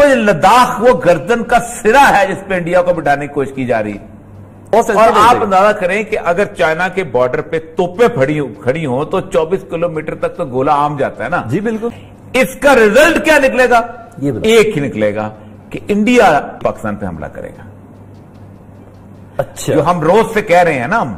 لداخ وہ گردن کا سرا ہے جس پہ انڈیا کو بٹھانے کی کوشش کی جا رہی ہے۔ اور آپ اندازہ کریں کہ اگر چائنا کے بارڈر پہ توپیں کھڑی ہوں تو 24 کلومیٹر تک تو گولہ عام جاتا ہے نا جی بالکل۔ اس کا ریزلٹ کیا نکلے گا؟ ایک ہی نکلے گا کہ انڈیا پاکستان پہ حملہ کرے گا۔ اچھا، جو ہم روز سے کہہ رہے ہیں نا، ہم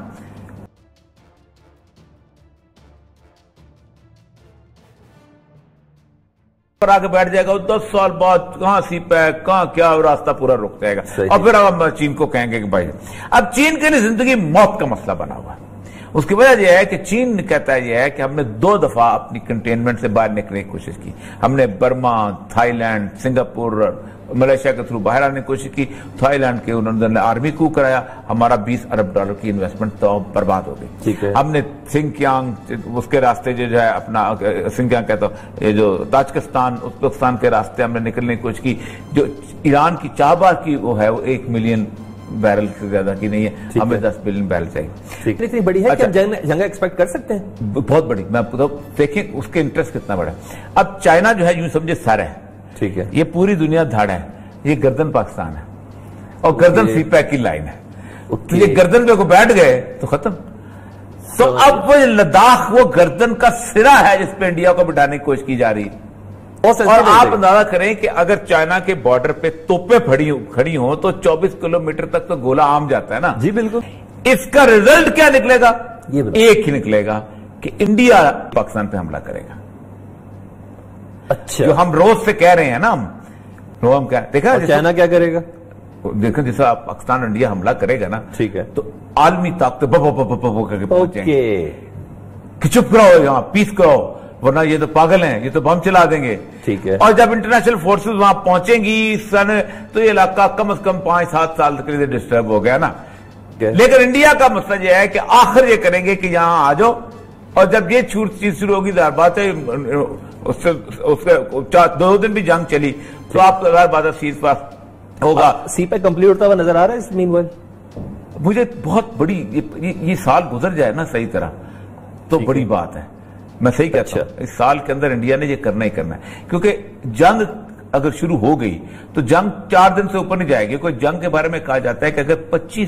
پر آگے بیٹھ جائے گا، 10 سال بعد کہاں سی پیک کہاں کیا راستہ پورا رک جائے گا، اور پھر اب چین کو کہیں گے کہ بھائی اب چین کے لیے زندگی موت کا مسئلہ بنا ہوا ہے۔ اس کی وجہ یہ ہے کہ چین کہتا ہے یہ ہے کہ ہم نے 2 دفعہ اپنی کنٹینمنٹ سے باہر نکلنے کی کوشش کی۔ ہم نے Burma, Thailand, Singapore, Malaysia کے تھرو باہر آنے کی کوشش کی۔ تھائی لینڈ کے انہوں نے آرمی کو کرایا، ہمارا $20 ارب کی انویسٹمنٹ تو برباد ہو گئی۔ ہم نے سنکیانگ اس کے راستے جو ہے اپنا سنکیانگ کہتا ہوں یہ جو تاجکستان ازبکستان کے راستے ہم نے نکلنے کی کوشش کی، جو ایران کی چابہار کی وہ ہے وہ 1 ملین بیرل سے زیادہ کی نہیں ہے، ہمیں 10 بلین بیرل چاہیے۔ اتنی بڑی ہے کہ ہم جنگ ایکسپیکٹ کر سکتے ہیں؟ بہت بڑی، میں آپ کو دیکھیں اس کے انٹرسٹ کتنا بڑا ہے۔ اب چائنا جو ہے یوں سمجھے سر ہے، ٹھیک ہے، یہ پوری دنیا دھڑ ہے، یہ گردن پاکستان ہے اور گردن سی پیک کی لائن ہے، تو یہ گردن پہ کو بیٹھ گئے تو ختم۔ تو اب وہ لداخ وہ گردن کا سرا ہے جس پہ انڈیا کو بٹھانے کی کوشش کی جا رہی ہے۔ اور آپ اندازہ کریں کہ اگر چائنا کے بارڈر پہ توپیں کھڑی ہوں تو 24 کلومیٹر تک تو گولہ عام جاتا ہے نا جی بالکل۔ اس کا ریزلٹ کیا نکلے گا؟ ایک ہی نکلے گا کہ انڈیا پاکستان پہ حملہ کرے گا۔ اچھا، جو ہم روز سے کہہ رہے ہیں نا، ہم کیا دیکھا چائنا کیا کرے گا؟ دیکھیں جیسا پاکستان انڈیا حملہ کرے گا نا، ٹھیک ہے، تو عالمی طاقتیں کر کے پہنچیں گے کہ چپ کراؤ، یہاں پیس کراؤ، ورنہ یہ تو پاگل ہیں، یہ تو بم چلا دیں گے، ٹھیک ہے۔ اور جب انٹرنیشنل فورسز وہاں پہنچیں گی تو یہ علاقہ کم از کم 5-7 سال تک لیے ڈسٹرب ہو گیا نا۔ لیکن انڈیا کا مسئلہ یہ ہے کہ آخر یہ کریں گے کہ یہاں آ جاؤ، اور جب یہ چیز شروع ہوگی ظاہر بات ہے اس سے 2 دن بھی جنگ چلی تو آپ ظاہر بات ہے سیز پاس ہوگا۔ سی پیک کمپلیٹ ہوتا ہوا نظر آ رہا ہے اس مین وائل؟ مجھے بہت بڑی یہ سال گزر جائے نا صحیح طرح تو بڑی بات ہے، میں صحیح کہتا ہوں۔ اس سال کے اندر انڈیا نے یہ کرنا ہی کرنا ہے، کیونکہ جنگ اگر شروع ہو گئی تو جنگ 4 دن سے اوپر نہیں جائے گی۔ کوئی جنگ کے بارے میں کہا جاتا ہے کہ اگر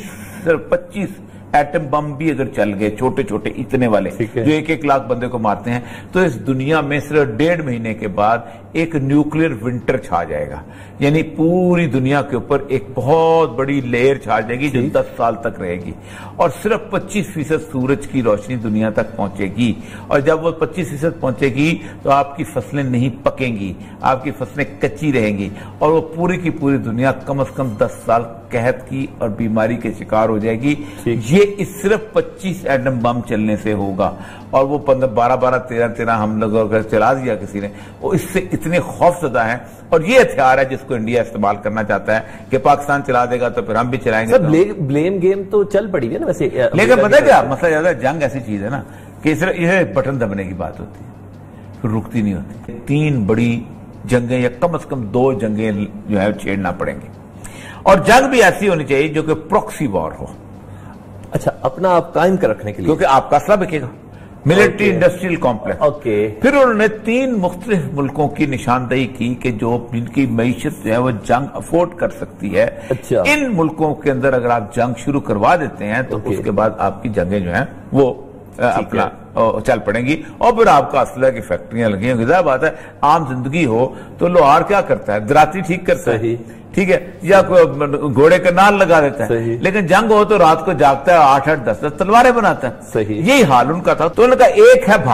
25 ایٹم بم بھی اگر چل گئے چھوٹے چھوٹے اتنے والے جو 1-1 لاکھ بندے کو مارتے ہیں، تو اس دنیا میں صرف 1.5 مہینے کے بعد ایک نیوکلیئر ونٹر چھا جائے گا، یعنی پوری دنیا کے اوپر ایک بہت بڑی لیئر چھا جائے گی جو 10 سال تک رہے گی، اور صرف 25% سورج کی روشنی دنیا تک پہنچے گی، اور جب وہ 25% پہنچے گی تو آپ کی فصلیں نہیں پکیں گی، آپ کی فصلیں کچی رہیں گی، اور وہ پوری کی پوری دنیا کم از کم 10 سال قحط کی اور بیماری کے شکار ہو جائے گی۔ یہ اس صرف 25 ایٹم بم چلنے سے ہوگا، اور وہ 12 13 ہم لوگ اگر چلا دیا کسی نے، وہ اس سے اتنے خوف زدہ ہیں، اور یہ ہتھیار ہے جس کو انڈیا استعمال کرنا چاہتا ہے کہ پاکستان چلا دے گا تو پھر ہم بھی چلائیں گے۔ بلیم گیم تو چل پڑی ہے نا ویسے، لیکن پتہ کیا مسئلہ زیادہ ہے، جنگ ایسی چیز ہے نا کہ صرف یہ بٹن دبنے کی بات ہوتی ہے، پھر رکتی نہیں ہوتی۔ 3 بڑی جنگیں یا کم از کم 2 جنگیں جو ہے چھیڑنا پڑیں گی، اور جنگ بھی ایسی ہونی چاہیے جو کہ پروکسی وار ہو۔ اچھا، اپنا آپ قائم کر رکھنے کے لیے، کیونکہ آپ کا اسلحہ بکے گا، ملٹری انڈسٹریل کمپلیکس۔ پھر انہوں نے 3 مختلف ملکوں کی نشاندہی کی کہ جو جن کی معیشت جو ہے وہ جنگ افورڈ کر سکتی ہے، ان ملکوں کے اندر اگر آپ جنگ شروع کروا دیتے ہیں تو اس کے بعد آپ کی جنگیں جو ہیں وہ اپنا چل پڑیں گی، اور پھر آپ کا اسلحہ کی فیکٹریاں لگی ہیں۔ ظاہر بات ہے عام زندگی ہو تو لوہار کیا کرتا ہے، دراتی ٹھیک کرتا ہے، ٹھیک ہے، یا گھوڑے کا نال لگا دیتا ہے، لیکن جنگ ہو تو رات کو جاگتا ہے 8-8 10 تلواریں بناتا ہے۔ یہی حال ان کا تھا۔ تو انہوں نے کہا ایک ہے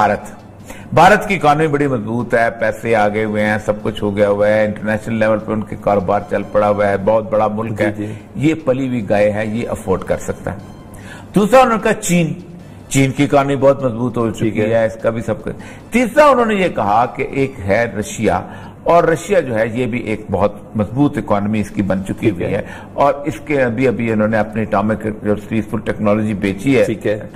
بھارت کی اکانومی بڑی مضبوط ہے، پیسے آگے ہوئے ہیں، سب کچھ ہو گیا ہوا ہے، انٹرنیشنل لیول پہ ان کے کاروبار چل پڑا ہوا ہے، بہت بڑا ملک ہے، یہ پلی ہوئی گائے ہے، یہ افورڈ کر سکتا ہے۔ دوسرا انہوں نے کہا چین کی اکانومی بہت مضبوط ہو چکی ہے، اس کا بھی سب کچھ۔ تیسرا انہوں نے یہ کہا کہ ایک ہے رشیا، اور رشیا جو ہے یہ بھی ایک بہت مضبوط اکانومی اس کی بن چکی ہوئی ہے، اور اس کے ابھی انہوں نے اپنی اٹامک پیسفل ٹیکنالوجی بیچی ہے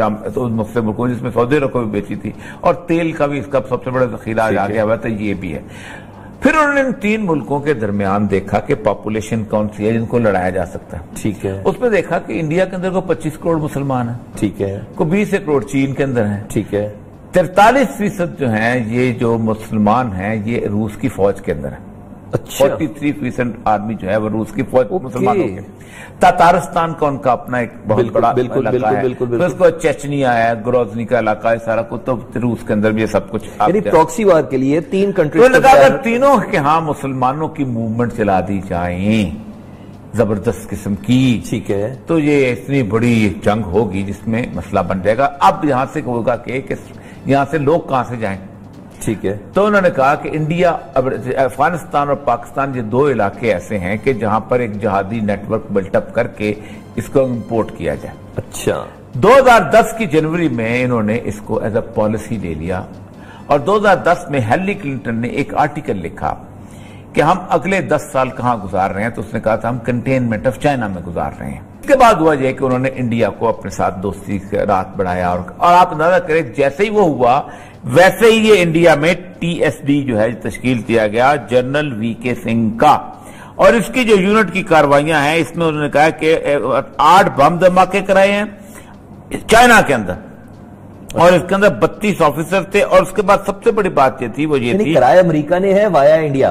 مختلف ملکوں، جس میں سعودی عرب کو بھی بیچی تھی، اور تیل کا بھی اس کا سب سے بڑا ذخیرہ آ گیا ہوا تھا، یہ بھی ہے۔ پھر انہوں نے ان 3 ملکوں کے درمیان دیکھا کہ پاپولیشن کون سی ہے جن کو لڑایا جا سکتا ہے، ٹھیک ہے۔ اس میں دیکھا کہ انڈیا کے اندر کو 25 کروڑ مسلمان ہیں، ٹھیک ہے، کو 20 کروڑ چین کے اندر ہیں، ٹھیک ہے، 43% جو ہیں یہ جو مسلمان ہیں یہ روس کی فوج کے اندر ہیں، अच्छा। 43% आर्मी जो है वो रूस की फौज मुसलमानों की। तातारिस्तान का उनका अपना एक बहुत बड़ा इलाका है, फिर उसको चेचनिया है, ग्रोजनी का इलाका है, सारा कुछ तो रूस के अंदर भी ये सब कुछ। प्रॉक्सी वार के लिए 3 कंट्री, अगर तीनों के यहाँ मुसलमानों की मूवमेंट चला दी जाए जबरदस्त किस्म की, ठीक है, तो ये इतनी बड़ी जंग होगी जिसमें मसला बन जाएगा। अब यहां से होगा कि यहां से लोग कहां से जाएं, ठीक है। तो उन्होंने कहा कि इंडिया, अफगानिस्तान और पाकिस्तान ये 2 इलाके ऐसे हैं कि जहां पर एक जहादी नेटवर्क बिल्टअप करके इसको इंपोर्ट किया जाए। अच्छा। 2010 की जनवरी में इन्होंने इसको एज अ पॉलिसी ले लिया और 2010 में हिलरी क्लिंटन ने एक आर्टिकल लिखा कि हम अगले 10 साल कहां गुजार रहे हैं, तो उसने कहा था हम कंटेनमेंट ऑफ चाइना में गुजार रहे हैं। इसके बाद हुआ यह कि उन्होंने इंडिया को अपने साथ दोस्ती का रात बढ़ाया और आप अंदाजा करें जैसे ही वो हुआ वैसे ही ये इंडिया में TSD जो है तश्कील किया गया, जनरल VK सिंह का, और इसकी जो यूनिट की कार्रवाइयां हैं इसमें उन्होंने कहा कि 8 बम धमाके कराए हैं चाइना के अंदर और इसके अंदर 32 ऑफिसर थे। और उसके बाद सबसे बड़ी बात ये थी, वो ये थी कराया अमेरिका ने है वाया इंडिया।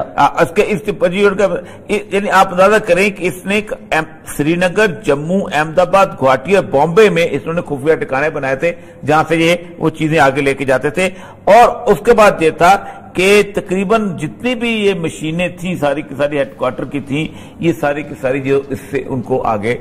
यानी आप अंदाजा करें कि इसने श्रीनगर, जम्मू, अहमदाबाद, गुवाहाटी और बॉम्बे में इन्होंने खुफिया ठिकाने बनाए थे जहां से ये वो चीजें आगे लेके जाते थे। और उसके बाद ये था कि तकरीबन जितनी भी ये मशीनें थी सारी की सारी हेडक्वार्टर की थी, ये सारी की सारी जो इससे उनको आगे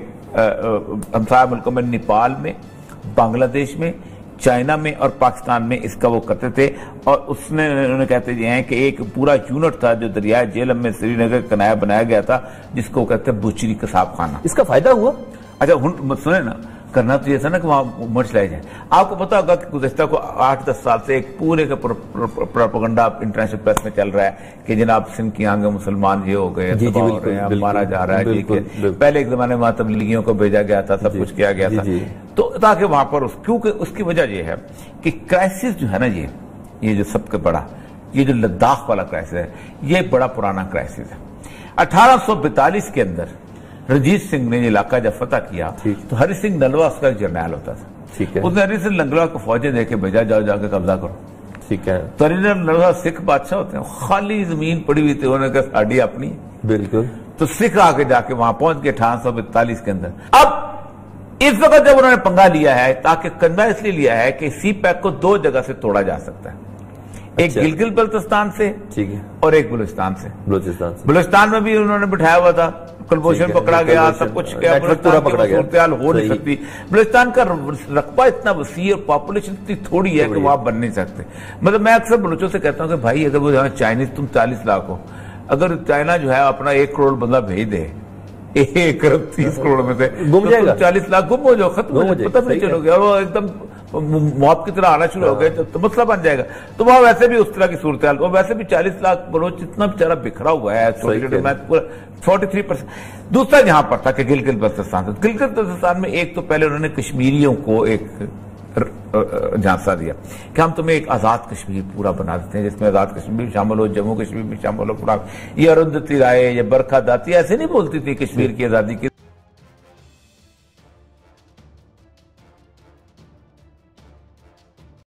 हमसाया मुल्कों में, नेपाल में, बांग्लादेश में, चाइना में और पाकिस्तान में इसका वो करते थे। और उसने उन्होंने कहते हैं कि एक पूरा यूनिट था जो दरियाए जेलम में श्रीनगर का नया बनाया गया था जिसको कहते हैं बुचरी कसाब खाना। इसका फायदा हुआ? अच्छा सुने ना, करना तो ये था ना कि वहां मर्च लाई जाए। आपको पता होगा कि गुज़श्ता को 8-10 साल से एक पूरे का प्रोपेगेंडा इंटरनेशनल प्रेस में चल रहा है कि जनाब सिंध की आगे मुसलमान ये हो गए, मारा जा रहा है। पहले एक जमाने में तबलीगियों को भेजा गया था, सब कुछ किया गया था, तो ताकि वहां पर क्योंकि उसकी वजह यह है कि क्राइसिस जो है ना, ये जो सबसे बड़ा, ये जो लद्दाख वाला क्राइसिस है, ये बड़ा पुराना क्राइसिस है। 1842 के अंदर रंजीत सिंह ने इलाका जब फतह किया तो हरि सिंह नलवा उसका जर्नैल होता था, ठीक है। उसने हरि सिंह नलवा को फौजें देके भेजा, जाओ जाके कब्जा करो, ठीक है। तो हरि सिंह नलवा सिख बादशाह होते हैं, खाली जमीन पड़ी हुई थी, उन्होंने कहा साड़ी अपनी, बिल्कुल। तो सिख आके जाके वहां पहुंच गए 1842 के अंदर। अब इस वक्त जब उन्होंने पंगा लिया है, ताकि कंधा इसलिए लिया है कि CPEC को 2 जगह से तोड़ा जा सकता है, एक गिलगित बल्तिस्तान से, ठीक है, और एक बलूचिस्तान से। बलूचिस्तान में भी उन्होंने बिठाया हुआ था, कुलभूषण पकड़ा गया, सब कुछ किया, सूरत हो नहीं सकती। बलूचिस्तान का रकबा इतना वसी और पॉपुलेशन इतनी थोड़ी है कि वहां बन नहीं सकते। मतलब मैं अक्सर बलूचों से कहता हूँ कि भाई अगर वो चाइनीज तुम 40 लाख हो, अगर चाइना जो है अपना 1 करोड़ बंदा भेज दे 1 अरब 30 करोड़ में से, गुम जाएगा, 40 लाख गुम हो जाओ, खत्म हो जाए, पता नहीं चलोगे, और वो एकदम मौत की तरह आना शुरू हो गए तो मसला बन जाएगा। तो वहां वैसे भी उस तरह की सूरत हाल, वैसे भी 40 लाख बलोच इतना बेचारा बिखरा हुआ है, 43%। दूसरा जहां पर था कि गिलगित बल्तिस्तान में एक तो पहले उन्होंने कश्मीरियों को एक झांसा दिया कि हम तुम्हें एक आजाद कश्मीर पूरा बना देते हैं जिसमें आजाद कश्मीर भी शामिल हो, जम्मू कश्मीर भी शामिल हो। पूरा ये अरुंधति राय, ये बरखा दाती ऐसे नहीं बोलती थी कश्मीर की आजादी की,